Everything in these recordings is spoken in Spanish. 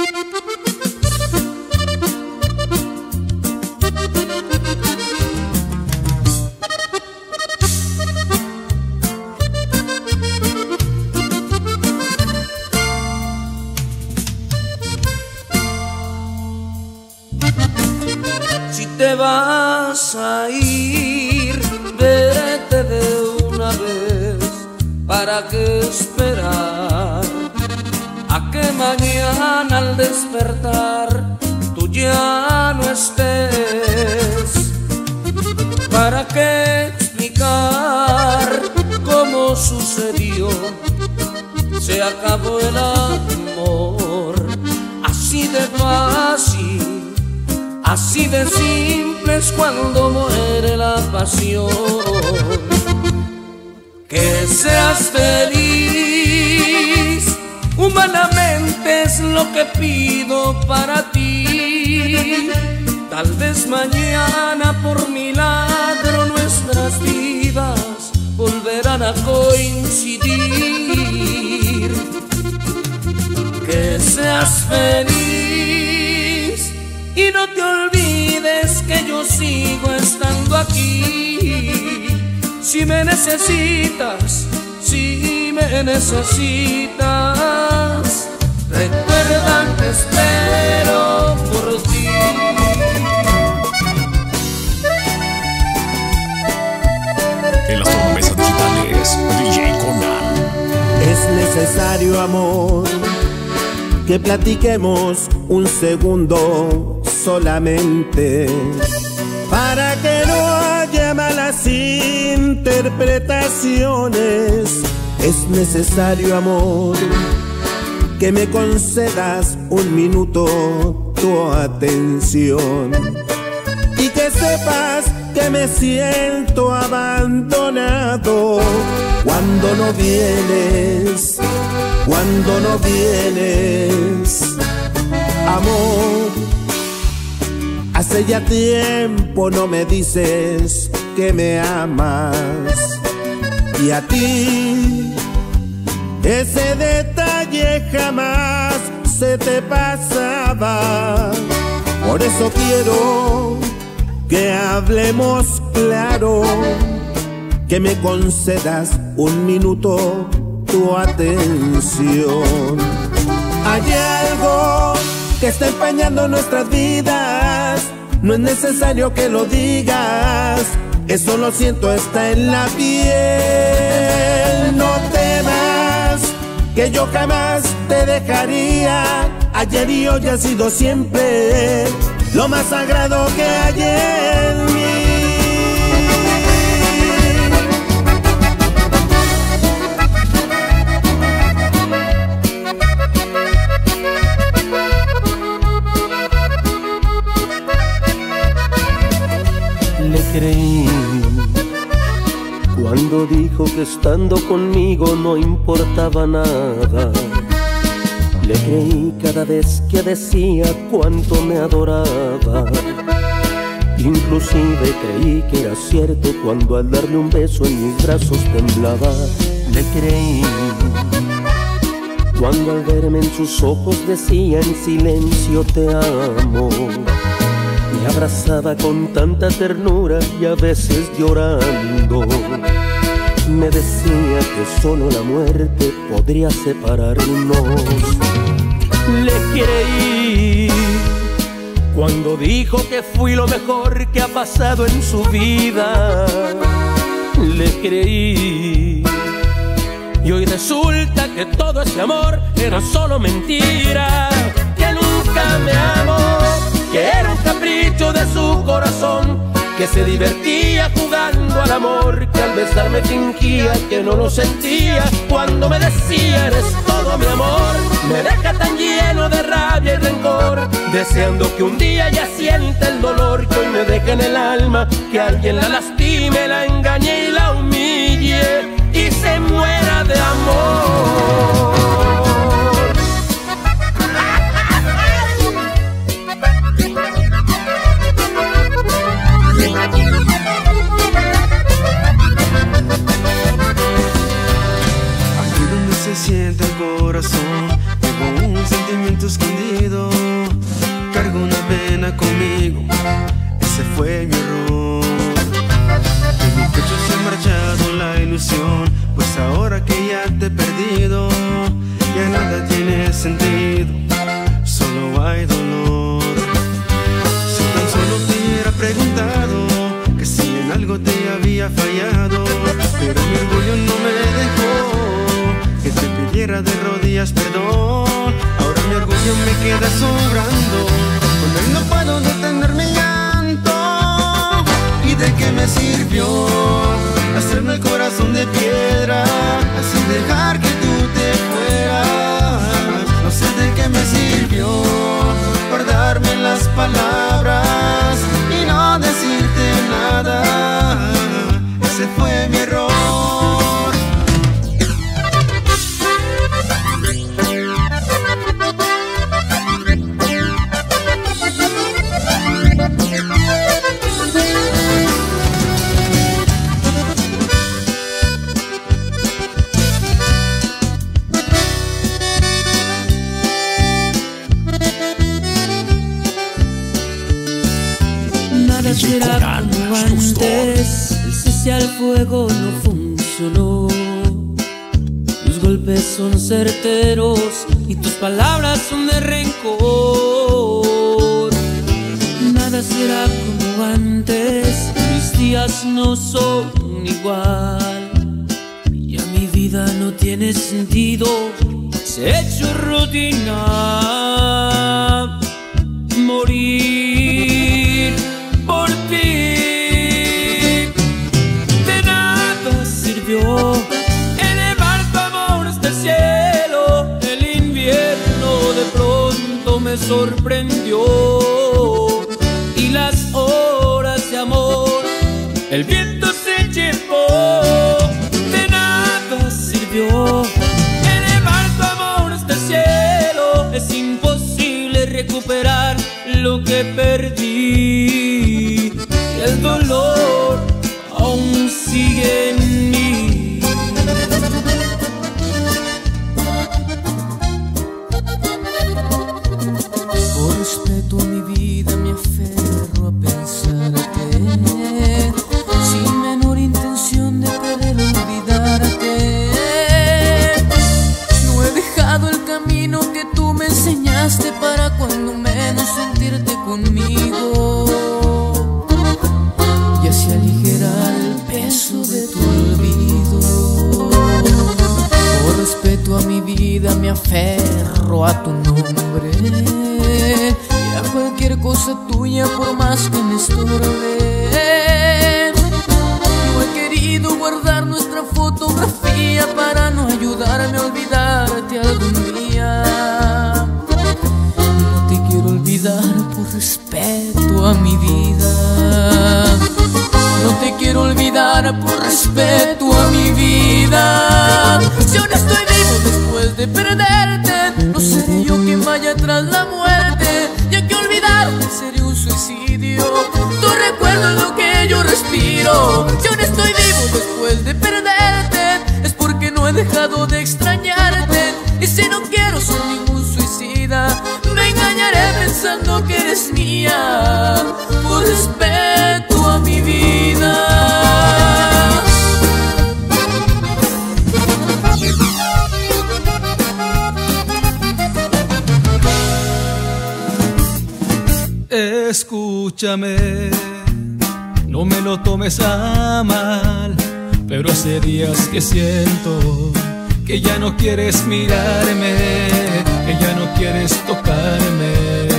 Si te vas a ir, vete de una vez. ¿Para qué esperar a que mañana al despertar tú ya no estés? ¿Para qué explicar cómo sucedió? Se acabó el amor, así de fácil, así de simple es cuando muere la pasión. Que seas feliz, humanamente es lo que pido para ti. Tal vez mañana por milagro nuestras vidas volverán a coincidir. Que seas feliz y no te olvides que yo sigo estando aquí. Si me necesitas, si me necesitas, recuerda que espero por ti. En las tornamesas digitales, DJ Conan. Es necesario, amor, que platiquemos un segundo solamente, para que no haya malas interpretaciones. Es necesario, amor, que me concedas un minuto tu atención y que sepas que me siento abandonado cuando no vienes, cuando no vienes, amor. Hace ya tiempo no me dices que me amas, y a ti ese detalle jamás se te pasaba. Por eso quiero que hablemos claro, que me concedas un minuto tu atención. Hay algo que está empañando nuestras vidas, no es necesario que lo digas, eso lo siento, está en la piel. No temas, que yo jamás te dejaría, ayer y hoy ha sido siempre lo más sagrado que hay en mí. Le creí cuando dijo que estando conmigo no importaba nada. Le creí cada vez que decía cuánto me adoraba. Inclusive creí que era cierto cuando al darle un beso en mis brazos temblaba. Le creí cuando al verme en sus ojos decía en silencio te amo. Me abrazaba con tanta ternura y a veces llorando me decía que solo la muerte podría separarnos. Le creí cuando dijo que fui lo mejor que ha pasado en su vida. Le creí y hoy resulta que todo ese amor era solo mentira, que nunca me amó, que era un capricho de su corazón, que se divertía jugando al amor, que al besarme fingía que no lo sentía. Cuando me decía eres todo mi amor, me deja tan lleno de rabia y rencor, deseando que un día ya sienta el dolor que hoy me deja en el alma, que alguien la lastime, la engañe y la humille y se muera de amor. Aquí donde se siente el corazón, tengo un sentimiento escondido pena conmigo, ese fue mi error. De mi pecho se ha marchado la ilusión, pues ahora que ya te he perdido, ya nada tiene sentido, solo hay dolor. Si tan solo te hubiera preguntado que si en algo te había fallado, pero mi orgullo no me dejó que te pidiera de rodillas perdón. Ahora mi orgullo me queda sobrando, con él no puedo detener mi llanto. ¿Y de qué me sirvió hacerme el corazón de piedra, así dejar que tú te fueras? No sé de qué me sirvió guardarme las palabras y no decirte nada, ese fue mi error. Nada será como antes, el cese al fuego no funcionó. Tus golpes son certeros y tus palabras son de rencor. Nada será como antes, mis días no son igual. Ya mi vida no tiene sentido, se ha hecho rutina. Morir por ti, de nada sirvió elevar tu amor hasta el cielo. El invierno de pronto me sorprendió y las horas de amor el viento se llevó. De nada sirvió elevar tu amor hasta el cielo, es imposible recuperar lo que perdí, el dolor aún sigue en mí. Por respeto a mi vida me aferro a pensarte, sin menor intención de querer olvidarte. No he dejado el camino que tú me enseñaste para cuando menos sentirte conmigo, y así aligerar el peso de tu olvido. Por respeto a mi vida me aferro a tu nombre y a cualquier cosa tuya por más que me estorbe. No he querido guardar nuestra fotografía para no ayudarme a olvidarte algún día. Olvidar por respeto a mi vida, no te quiero olvidar por respeto a mi vida. Si aún estoy vivo después de perderte, no seré yo quien vaya tras la muerte, ya que olvidarte sería un suicidio. Tu recuerdo es lo que yo respiro. Si aún estoy vivo después de perderte, es porque no he dejado de extrañarte. Y si no quiero ser ningún suicida, me engañaré pensando que eres mía, por respeto a mi vida. Escúchame, no me lo tomes a mal, pero hace días que siento que ya no quieres mirarme, que ya no quieres tocarme.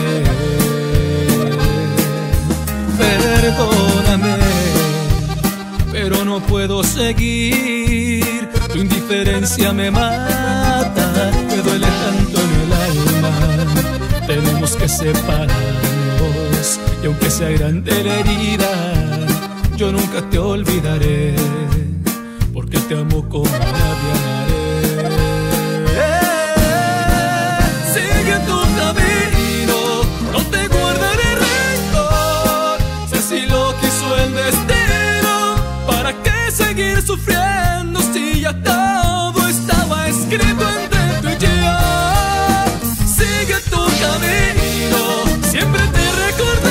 Perdóname, pero no puedo seguir. Tu indiferencia me mata, me duele tanto en el alma. Tenemos que separarnos, y aunque sea grande la herida, yo nunca te olvidaré, porque te amo como nadie amaré. Sigue tu camino, no te guardaré rencor. Sé si lo quiso el destino, ¿para qué seguir sufriendo si ya todo estaba escrito entre tú y yo? Sigue tu camino, siempre te recordaré.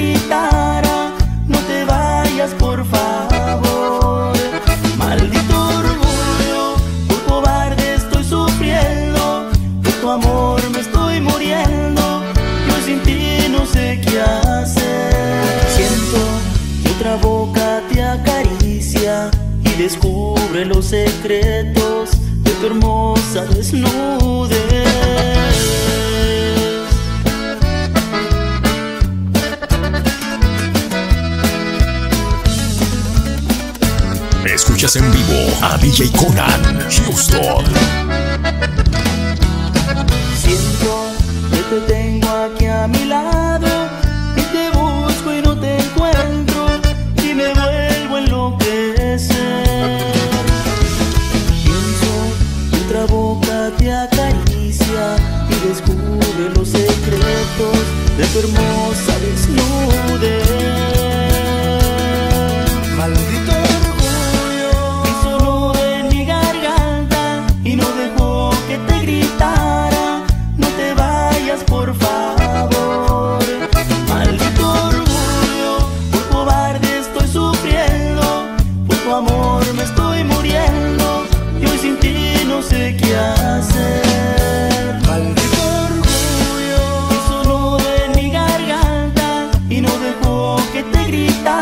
gritara, no te vayas por favor. Maldito orgullo, por cobarde estoy sufriendo, por tu amor me estoy muriendo, yo sin ti no sé qué hacer. Siento que otra boca te acaricia y descubre los secretos de tu hermosa desnudez. Escuchas en vivo a DJ Conan Houston. Siento que te tengo aquí a mi lado y te busco y no te encuentro y me vuelvo a enloquecer. Pienso que otra boca te acaricia y descubre los secretos de tu hermosa desnudez. Maldito orgullo hizo nudo en mi garganta y no dejó que te gritara, no te vayas por favor. Maldito orgullo, por cobarde estoy sufriendo, por tu amor me estoy muriendo, y hoy sin ti no sé qué hacer. Maldito orgullo hizo nudo en mi garganta y no dejó que te gritara,